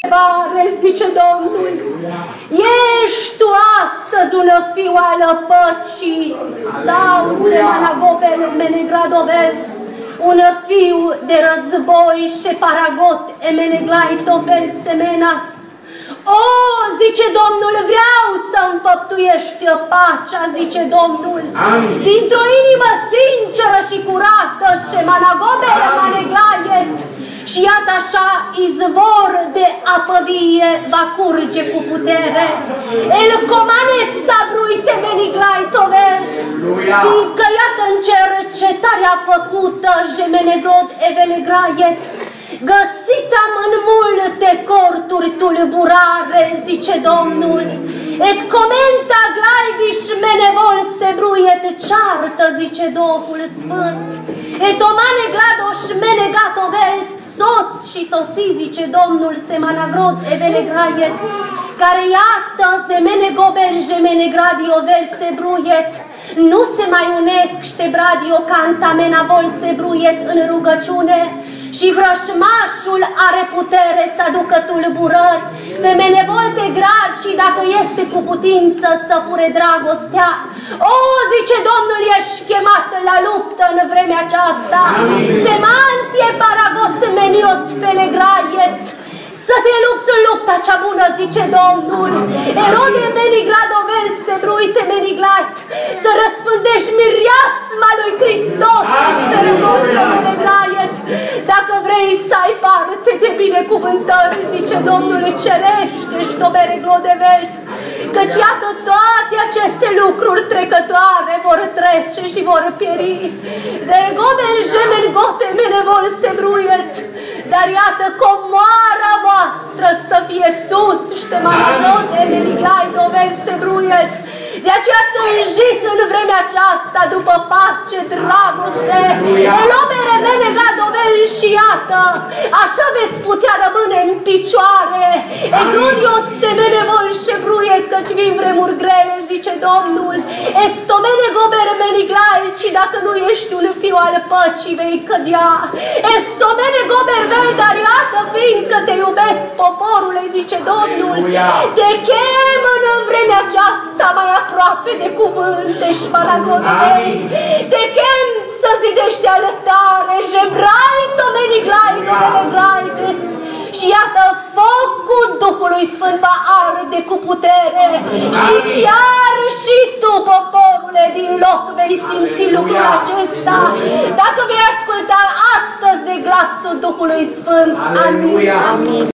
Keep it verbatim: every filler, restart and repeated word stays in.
Zice Domnul, ești tu astăzi un fiu al păcii sau Semanagobel Menegradovel, un fiu de război și paragot Emeneglaitovvel Semenas. O, zice Domnul, vreau să înfăptuiești pacea, zice Domnul, dintr-o inimă sinceră și curată, Semanagobel Meneglaiet. Și iată așa, izvor de apă vie va curge cu putere. El comanet sabruite Meniglaitovel, fiindcă iată în cercetarea făcută, Jemenegrod Evelegraiet, găsită în multe corturi tulburare, zice Domnul, et comenta glaidiș menevol se bruiet ceartă, zice Duhul Sfânt, et omane gladoș menegatovel, soți și soții, zice Domnul, Semanagrod Evelegraiet, care iată, Semenegobel, Jemenegradiovel se bruiet, nu se mai unesc ștebradio cantamena-vol se bruiet în rugăciune, și vrășmașul are putere să aducă tulburări, se menevolte grad și dacă este cu putință să fure dragostea. O, zice Domnul, ești chemat la luptă în vremea aceasta. Semantie paragot meniot felegraiet. Să te lupți în lupta cea bună, zice Domnul. Erode Menigladovel se bruite Meniglait. Să răspândești mireasma lui Hristos. Dacă vrei să ai parte de binecuvântări, zice Domnul, cerește și tobere glodevelt. Căci iată toate aceste lucruri trecătoare vor trece și vor pieri. De gobel jemen gote menevol se bruiet. Dar iată comoara voastră să fie sus, ștemanagron Emeniglaidovel se bruiet. De aceea tânjiți în vremea aceasta după pace, dragoste, elobere Menegladovel și iată, așa veți putea rămâne în picioare. Eglodios te menevol și bruiet, căci vin vremuri grele, zice Domnul. Estomene gober Meniglait, și dacă nu ești un fiu al păcii, vei cădea. Estomene gober vel, dar iată, fiindcă te iubesc, poporule, zice Domnul, te chem în vremea aceasta mai aproape de cuvânte și Malagodovei. Te chem să zidești altare, Jebraito Meniglaito Meniglaites. Și iată, focul Duhului Sfânt va arde cu putere. Și chiar și tu, poporule, din loc vei simți lucrul acesta, dacă vei asculta astăzi de glasul Duhului Sfânt. Amin. Amin.